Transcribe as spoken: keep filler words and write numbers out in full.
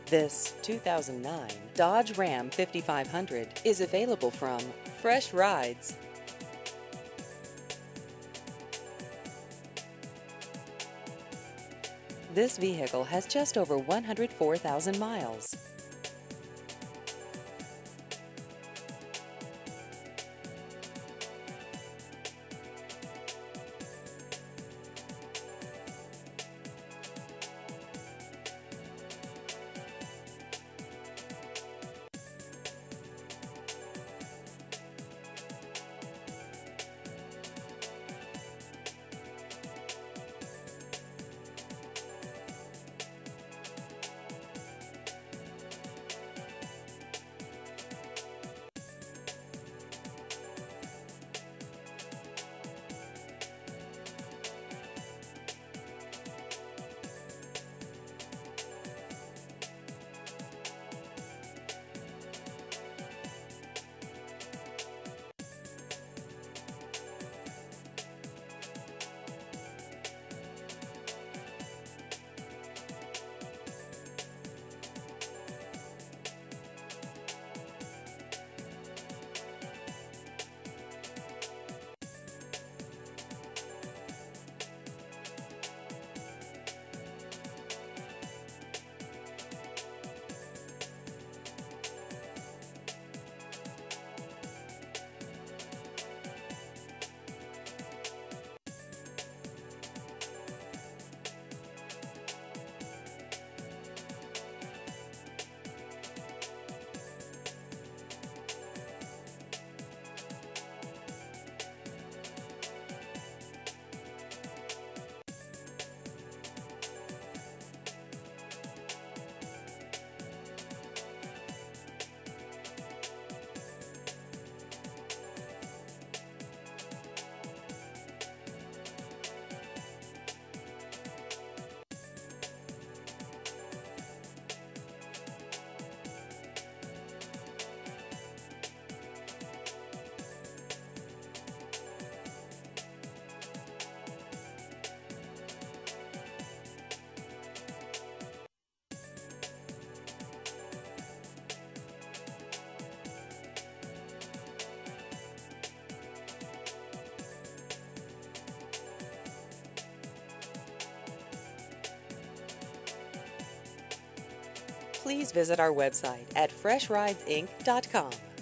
This two thousand nine Dodge Ram fifty-five hundred is available from Fresh Rides. This vehicle has just over one hundred four thousand miles. Please visit our website at fresh rides inc dot com.